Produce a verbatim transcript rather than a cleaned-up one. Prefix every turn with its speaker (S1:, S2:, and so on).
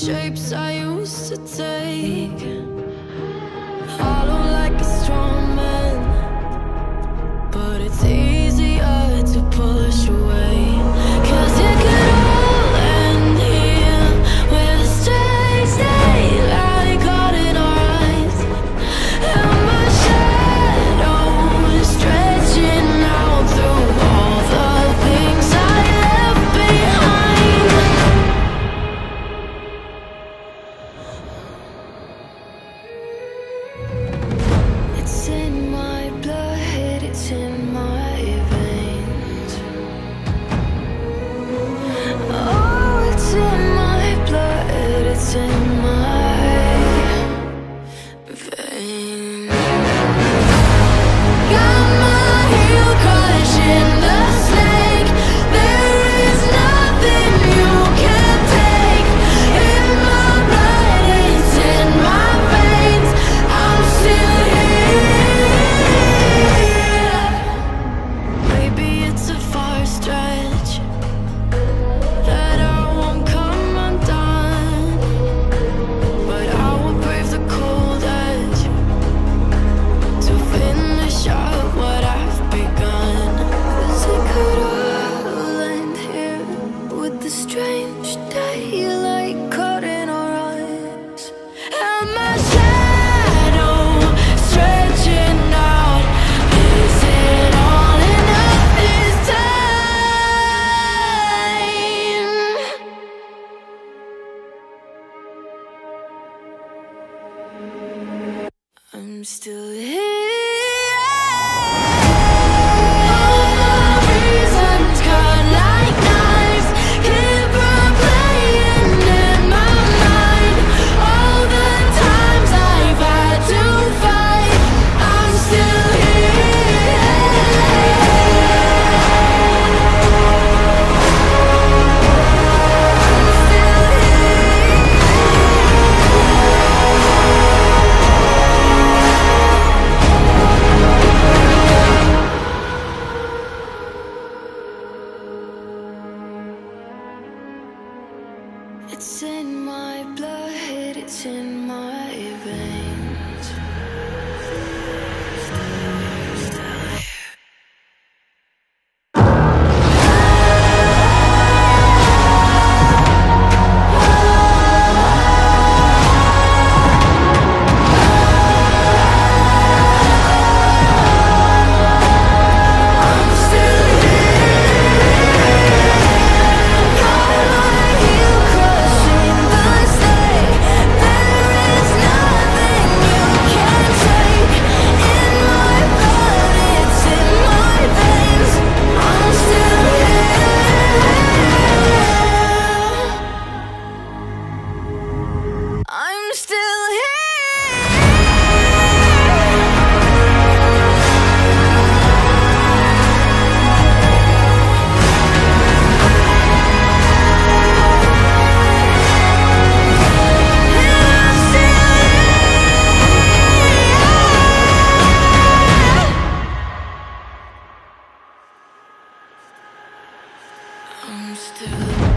S1: shapes I used to take, hollow like a strong man, but it's easier to push away. Cause it could all end here with a strange daylight caught in our eyes, and my shadow is stretching out through all the things I left behind. It's in my blood, it's in my veins. Oh, it's in my blood, it's in my veins. Got my heel crushing the snake. There is nothing you can take. In my blood, it's in my veins. I'm still here. Maybe it's a far stretch that I won't come undone, but I will brave the cold edge to finish up what I've begun. 'Cause it could all end here with the strange daylight caught in our eyes, and my shadow stretching out. Is it all enough this time? I'm still here. All my reasons cut like knives, keep replaying in my mind. All the times I've had to fight, I'm still It's in my blood, it's in my veins. I'm still got my heel crushing the snake. There is nothing you can take. In my blood, it's in my veins. I'm still here. I'm still here. I'm still